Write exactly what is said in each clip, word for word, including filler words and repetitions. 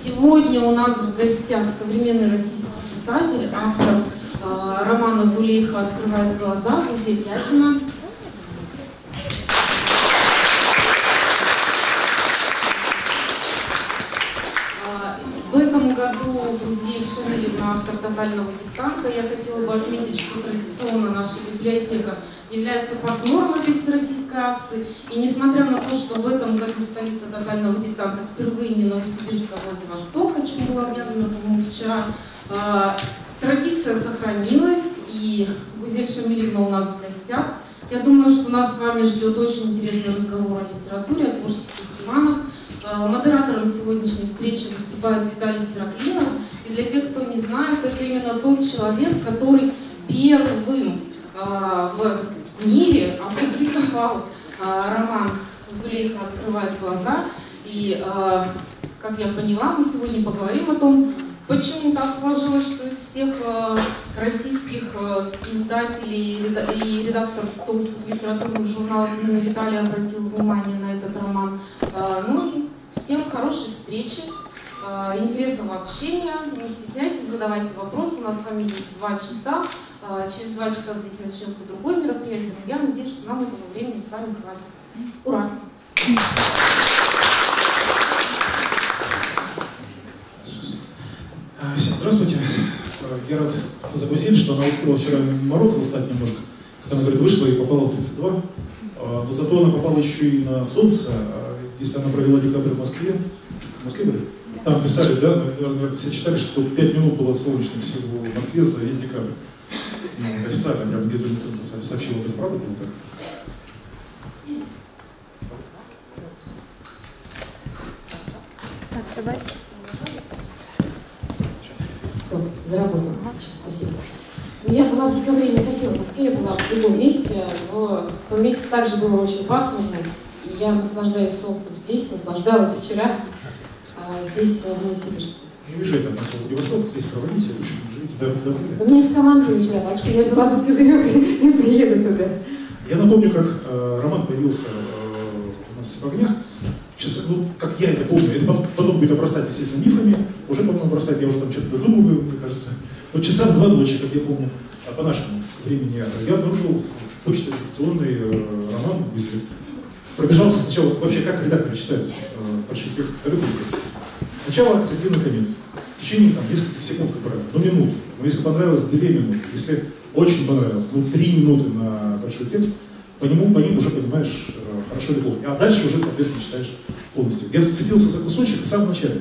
Сегодня у нас в гостях современный российский писатель, автор э, романа «Зулейха открывает глаза» Гузель Якина. В этом году Гузель Шамилевна, автор «Тотального диктанта». Я хотела бы отметить, что традиционно наша библиотека является партнером этой всероссийской акции. И несмотря на то, что в этом году столица «Тотального диктанта» впервые не Новосибирск, а Владивосток, о чем было объявлено, по-моему, вчера, традиция сохранилась, и Гузель Шамилевна у нас в гостях. Я думаю, что нас с вами ждет очень интересный разговор о литературе, о творческих романах. Модератором сегодняшней встречи выступает Виталий Сираклинов. И для тех, кто не знает, это именно тот человек, который первым в мире опубликовал роман «Зулейха открывает глаза». И, как я поняла, мы сегодня поговорим о том, почему так сложилось, что из всех российских издателей и редакторов толстых литературных журналов именно Виталий обратил внимание на этот роман. Ну и всем хорошей встречи, интересного общения. Не стесняйтесь, задавайте вопросы. У нас с вами есть два часа. Через два часа здесь начнется другое мероприятие, но я надеюсь, что нам этого времени с вами хватит. Ура! Всем здравствуйте. Я рад за Гузель, что она успела вчера мороз застать немножко. Как она говорит, вышла и попала в тридцать два. Но зато она попала еще и на солнце. Если она провела декабрь в Москве, в Москве были? Там писали, да, наверное, все читали, что пять минут было солнечным всего в Москве за весь декабрь. Ну, официально, прям где-то центр сообщил, это правда было так? Так, давайте. Все, заработал. Отлично, спасибо. Я была в декабре не совсем в Москве, я была в другом месте, но в том месте также было очень пасмурно. И я наслаждаюсь солнцем здесь, наслаждалась вчера, а здесь в Новосибирске. Не уезжайте от нас в Владивосток, здесь проводите, в общем, живите до У меня есть команда вчера, так что я взяла под козырек и поеду туда. Я напомню, как э, роман появился э, у нас в огнях. Сейчас, ну, как я это помню, это потом будет обрастать, естественно, мифами, уже потом обрастать, я уже там что-то додумываю, мне кажется. Вот часа в два ночи, как я помню, а по нашему времени, я обнаружил в почте редакционный э, роман Гузель. Пробежался сначала, вообще, как редакторы читают э, большой текст, короткий текст. Сначала, середина, конец. В течение там, нескольких секунд, как правило, ну минуту. Но если понравилось, две минуты. Если очень понравилось, ну три минуты на большой текст, по нему, по ним уже понимаешь э, хорошо или плохо. А дальше уже, соответственно, читаешь полностью. Я зацепился за кусочек в самом начале.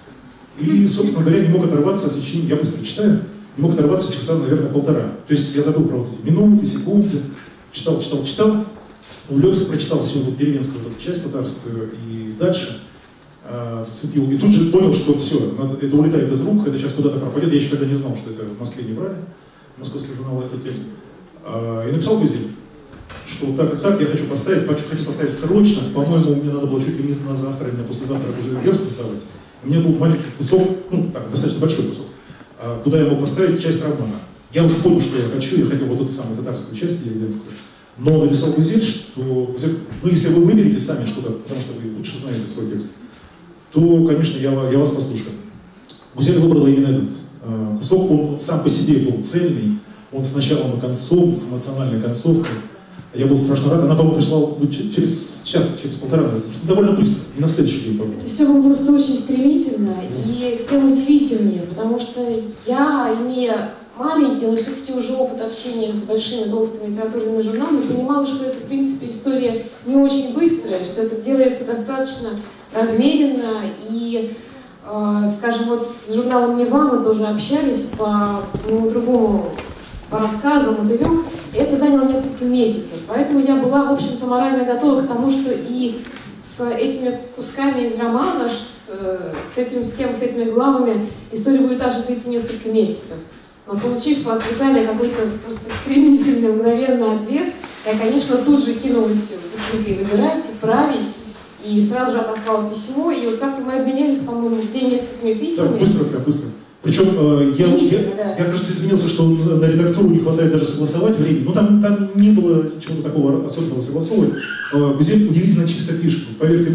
И, собственно говоря, не мог оторваться в течение, я быстро читаю, не мог оторваться часа, наверное, полтора. То есть я забыл про вот эти минуты, секунды, читал, читал, читал, увлекся, прочитал всю вот деревенскую вот часть татарскую и дальше э, зацепил. И тут же понял, что все, надо, это улетает из рук, это сейчас куда-то пропадет. Я еще тогда не знал, что это в Москве не брали, московский журнал этот текст. Э, и написал Гузель, что так и так я хочу поставить, хочу поставить срочно. По-моему, мне надо было чуть ли не на завтра или на послезавтра уже верстку ставить. У меня был маленький кусок, ну так, достаточно большой кусок, куда я мог поставить часть романа. Я уже понял, что я хочу, я хотел вот эту самую татарскую часть деревенскую. Но написал Гузель, что Гузель, ну если вы выберете сами что-то, потому что вы лучше знаете свой текст, то, конечно, я, я вас послушаю. Гузель выбрала именно этот э, кусок, он сам по себе был цельный, он с началом и концом, с эмоциональной концовкой. Я был страшно рад. Она, по-моему, пришла ну, через час, через полтора, наверное, довольно быстро, и на следующий день, по-моему. Это все было просто очень стремительно, и тем удивительнее, потому что я, имея маленький, но все-таки уже опыт общения с большими толстыми литературными журналами, понимала, что это, в принципе, история не очень быстрая, что это делается достаточно размеренно, и, э, скажем, вот с журналом «Нева» мы тоже общались по моему другому по рассказу, мотылю, и это заняло несколько месяцев. Поэтому я была, в общем-то, морально готова к тому, что и с этими кусками из романа, с, с этим всем, с этими главами история будет также длиться несколько месяцев. Но получив от Виталия какой-то просто стремительный, мгновенный ответ, я, конечно, тут же кинулась быстренько выбирать, править, и сразу же отослала письмо, и вот как-то мы обменялись, по-моему, в день несколькими письмами. Да, быстро, прям быстро. Причем э, я, я, да. я, кажется, извинился, что на редактуру не хватает даже согласовать времени. Но там, там не было чего-то такого особенного согласовывать. Э, Гузель удивительно чисто пишет. Поверьте мне,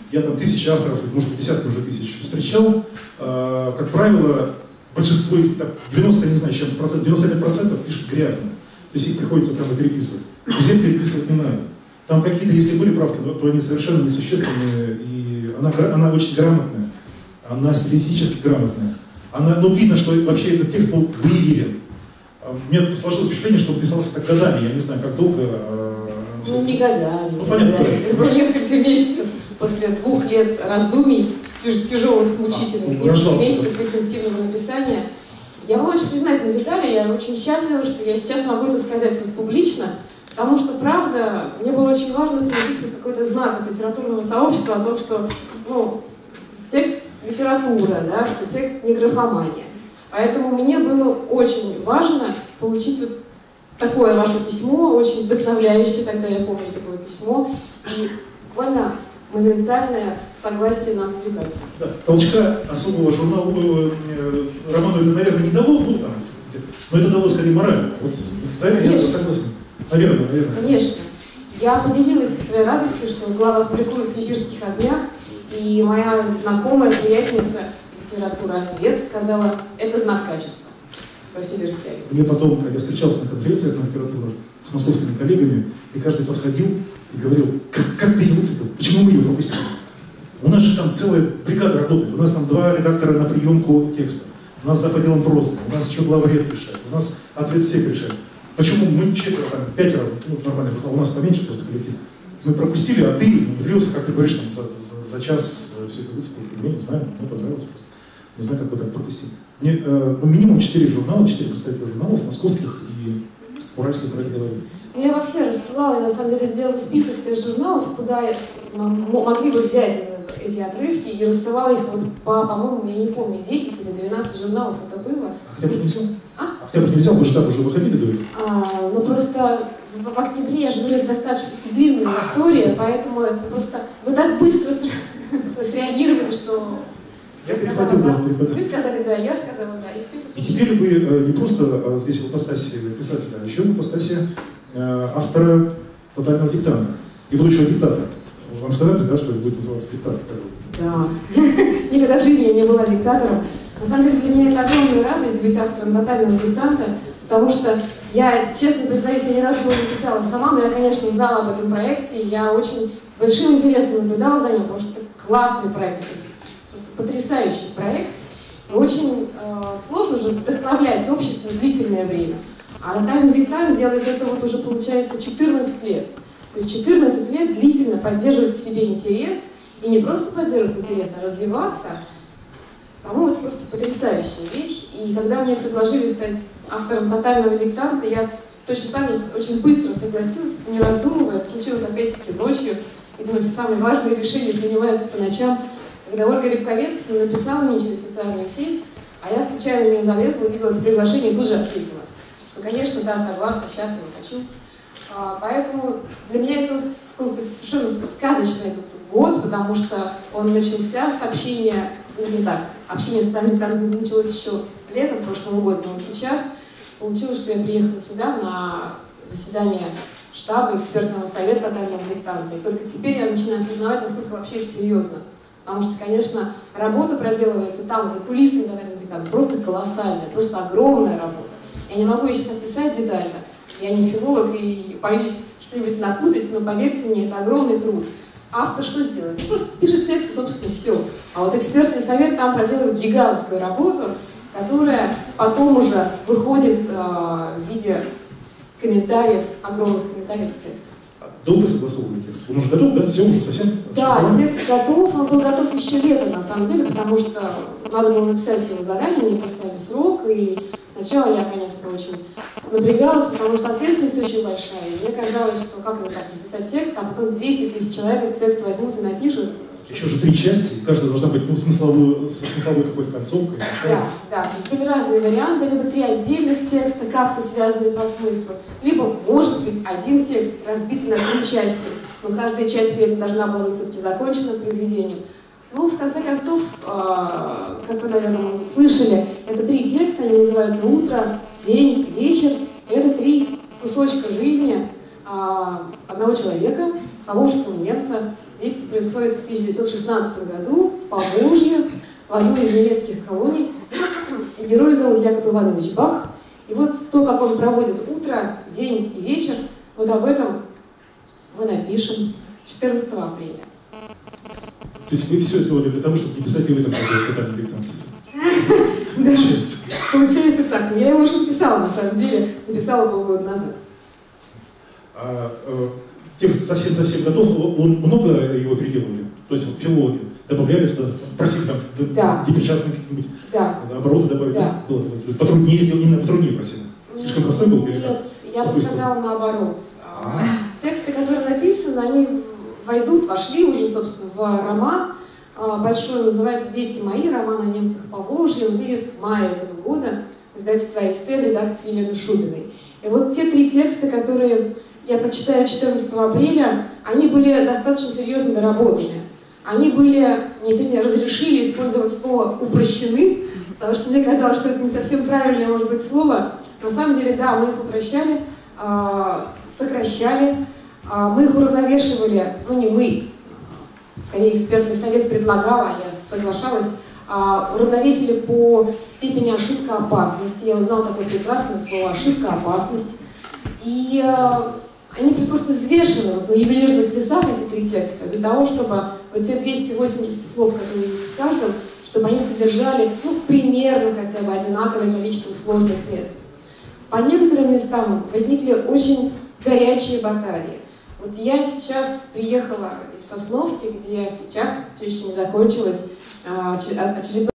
я там тысячи авторов, может быть, десятки уже тысяч встречал. Э, как правило, большинство, девяносто, не знаю, чем процент, девяносто пять процентов пишут грязно. То есть их приходится прямо переписывать. Друзей переписывать не надо. Там какие-то, если были правки, то они совершенно несущественные, и она, она очень грамотная, она стилистически грамотная. Она, ну, видно, что вообще этот текст был выверен. У меня сложилось впечатление, что он писался так годами, я не знаю, как долго. Ну, не годами, ну, не понятно, годами. Это было несколько месяцев после двух лет раздумий, тяжелых, мучительных, а, несколько рождался, месяцев интенсивного написания. Я была очень признательна Виталию, я очень счастлива, что я сейчас могу это сказать вот публично, потому что, правда, мне было очень важно получить хоть какой-то знак от литературного сообщества о том, что, ну, текст литература, да, что текст не графомания. Поэтому мне было очень важно получить вот такое ваше письмо, очень вдохновляющее, тогда я помню такое письмо, и буквально моментальное согласие на публикацию. Да, толчка особого журнала э, роману это, наверное, не дало, ну, там, но это дало скорее морально. Вот, за это я согласен. Наверное, наверное. Конечно. Я поделилась своей радостью, что глава публикует в «Сибирских огнях», и моя знакомая, приятельница литература лет сказала, это знак качества. Сибирские огни. Мне потом, я встречался на конференциях на литературу с московскими коллегами, и каждый подходил и говорил, как, как ты ее выцепил, почему мы ее пропустили? У нас же там целая бригада работает, у нас там два редактора на приемку текста, у нас за отделом просто, у нас еще главред решает, у нас ответсек решает. Почему мы четверо, там, пятеро, ну, нормально, у нас поменьше просто коллектив. Мы пропустили, а ты умудрился, как ты говоришь, там, за, за, за час все это выцепил. Я не знаю, мне понравилось просто. Не знаю, как вы так пропустили. Мне, э, ну, минимум четыре журнала, четыре представителя журналов, московских и уральских, про это говорили. Ну, я во все рассылала, я на самом деле сделала список тех журналов, куда могли бы взять эти отрывки, и рассылала их вот по, по-моему, я не помню, десять или двенадцать журналов это было. Октябрь не взял? А? Октябрь не взял, вы же так уже выходили до этого? А, ну просто в, в октябре, я же говорю, это достаточно длинная история, поэтому это просто... Вы так быстро среагировали, что... Я сказала, перехватил, да. да, перехватил. Вы сказали да, я сказала да, и все это И случилось. теперь вы э, не просто э, здесь в ипостаси писателя, а еще в ипостаси э, автора «Тотального диктанта» и будущего диктатора. Вам сказали, да, что это будет называться диктатор? Да. Никогда в жизни я не была диктатором. На самом деле для меня это огромная радость быть автором «Тотального диктанта», потому что я, честно признаюсь, я ни разу его не писала сама, но я, конечно, знала об этом проекте, и я очень с большим интересом наблюдала за ним, потому что это классный проект, просто потрясающий проект. И очень э, сложно же вдохновлять общество длительное время. А «Тотальный диктант» делает это вот уже, получается, четырнадцать лет. То есть четырнадцать лет длительно поддерживать в себе интерес, и не просто поддерживать интерес, а развиваться. По-моему, это просто потрясающая вещь. И когда мне предложили стать автором «Тотального диктанта», я точно так же очень быстро согласилась, не раздумывая. Это случилось опять-таки ночью. Видимо, все самые важные решения принимаются по ночам. Когда Ольга Рябковец написала мне через социальную сеть, а я случайно в нее залезла, увидела это приглашение и тут же ответила, что, конечно, да, согласна, счастлива, хочу. А, поэтому для меня это такой совершенно сказочный этот год, потому что он начался с общения, ну не так, общение с «Тотальным диктантом» началось еще летом прошлого года, но сейчас получилось, что я приехала сюда на заседание штаба экспертного совета «Тотального диктанта», и только теперь я начинаю осознавать, насколько вообще это серьезно. Потому что, конечно, работа проделывается там, за кулисами «Тотального диктанта», просто колоссальная, просто огромная работа. Я не могу ее сейчас описать детально. Я не филолог и боюсь что-нибудь напутать, но поверьте мне, это огромный труд. Автор что сделает? Он просто пишет текст, собственно, все. А вот экспертный совет там проделывает гигантскую работу, которая потом уже выходит э, в виде комментариев, огромных комментариев к тексту. Долго согласовывали текст? Он уже готов, да? Все уже совсем? Да, текст готов, он был готов еще летом, на самом деле, потому что надо было написать его заранее, мне поставили срок, и сначала я, конечно, очень напрягалась, потому что ответственность очень большая, и мне казалось, что как его так написать текст, а потом двести тысяч человек этот текст возьмут и напишут. Еще же три части, каждая должна быть ну, смысловой, со смысловой какой-то концовкой. Да, да, то есть были разные варианты, либо три отдельных текста, как-то связанные по смыслу, либо, может быть, один текст, разбитый на три части, но каждая часть при этом должна была быть все-таки закончена произведением. Ну, в конце концов, э, как вы, наверное, слышали, это три текста, они называются «Утро», «День», «Вечер». Это три кусочка жизни э, одного человека, поволжского немца, Действие происходит в тысяча девятьсот шестнадцатом году в Поволжье, в одной из немецких колоний. И герой зовут Яков Иванович Бах. И вот то, как он проводит утро, день и вечер, вот об этом мы напишем четырнадцатого апреля. То есть вы все сделали для того, чтобы не писать его там тотальный диктант? Получается. Получается так. Я его уже написала, на самом деле. Написала полгода назад. А, э, текст совсем-совсем готов, он много его переделывали? То есть вот, филологи добавляли туда, просили там да. непричастные какие-нибудь да. обороты добавить? Да. Было такое. Потруднее сделать, именно потруднее просили? Слишком простой был? Или Нет, я бы Какой сказала наоборот. А. Тексты, которые написаны, они войдут, вошли уже, собственно, в роман. Большой, называется «Дети мои», роман о немцах по Волжье. Он выйдет в мае этого года. Издательство «Айстер», редакции Елены Шубиной. И вот те три текста, которые я прочитаю четырнадцатого апреля, они были достаточно серьезно доработаны. Они были, мне сегодня разрешили использовать слово «упрощены», потому что мне казалось, что это не совсем правильное, может быть, слово. На самом деле, да, мы их упрощали, сокращали, мы их уравновешивали, ну не мы, скорее экспертный совет предлагал, а я соглашалась, уравновесили по степени ошибка опасности. Я узнала такое прекрасное слово «ошибка опасность». И они просто взвешены вот, на ювелирных весах, эти три текста, для того, чтобы вот те двести восемьдесят слов, которые есть в каждом, чтобы они содержали ну, примерно хотя бы одинаковое количество сложных мест. По некоторым местам возникли очень горячие баталии. Вот я сейчас приехала из Сосновки, где сейчас все еще не закончилась очередной